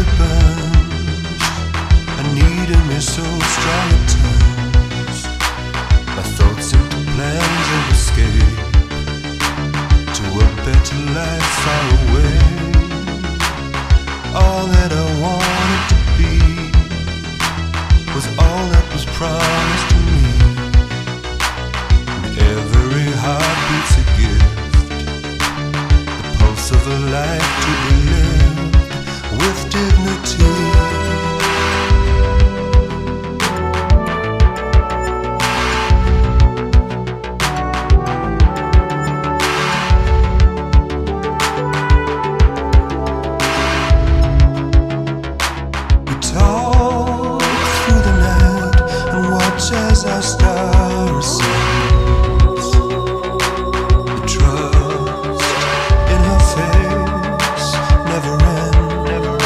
burns. I need him, is so strong at times. My thoughts into plans of escape to a better life far away. All that I wanted to be was all that was promised to me. And every heartbeat's a gift, the pulse of a life to be lived with dignity. As our star ascends, the trust in her face never ends.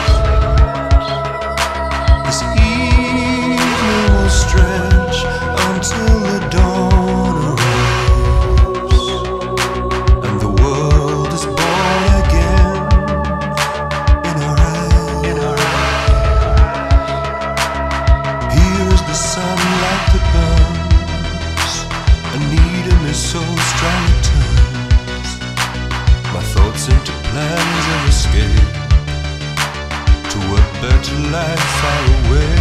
This evening will stretch until the dawn arrives, and the world is born again in our eyes. Here is the sun that burns. I need him, is so strong at times. My thoughts into plans of escape to a better life far away.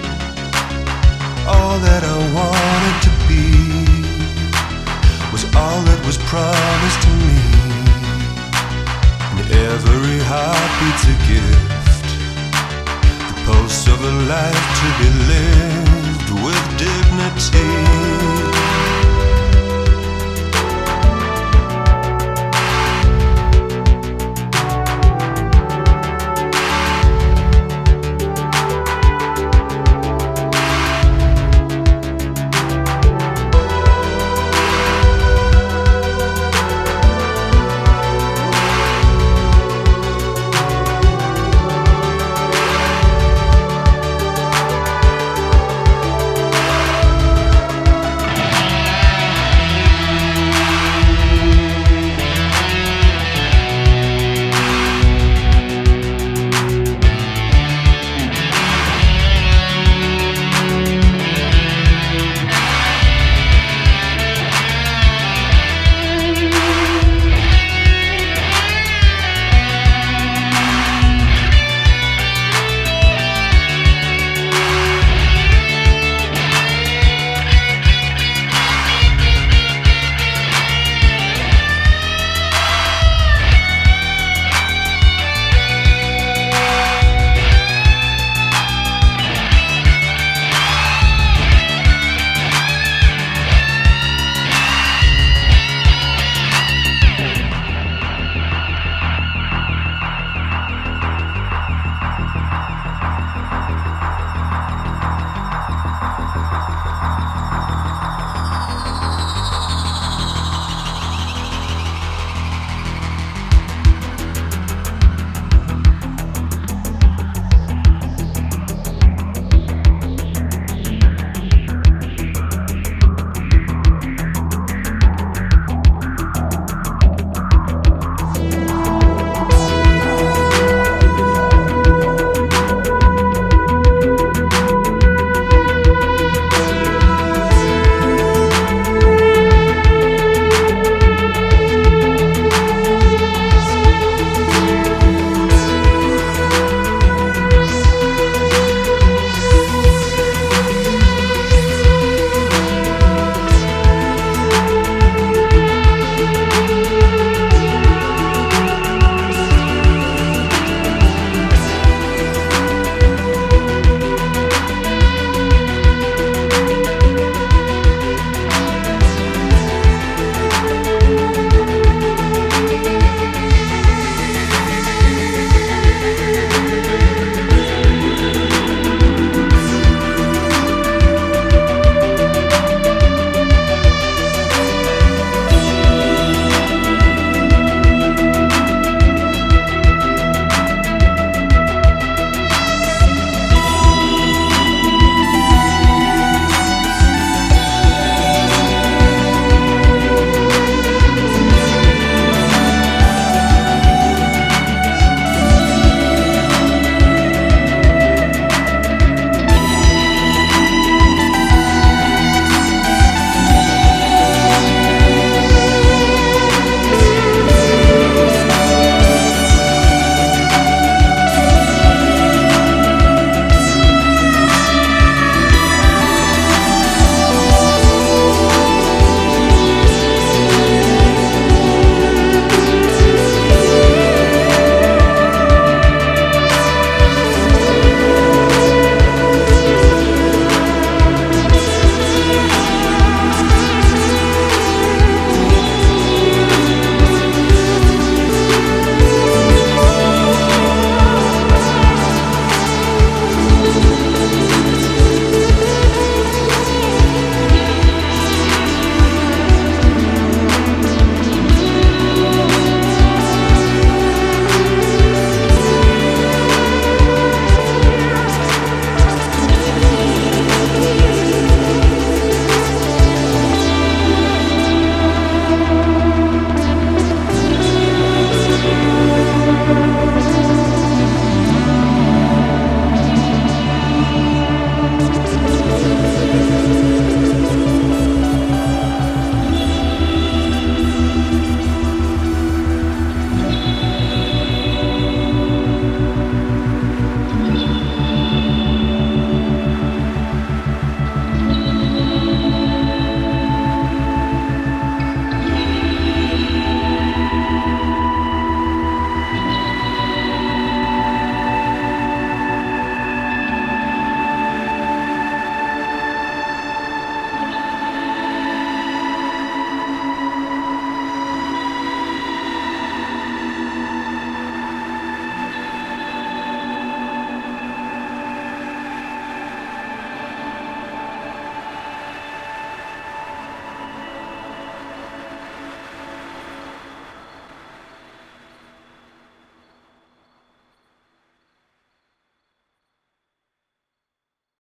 All that I wanted to be was all that was promised to me. And every heartbeat's a gift, the pulse of a life to be lived with dignity.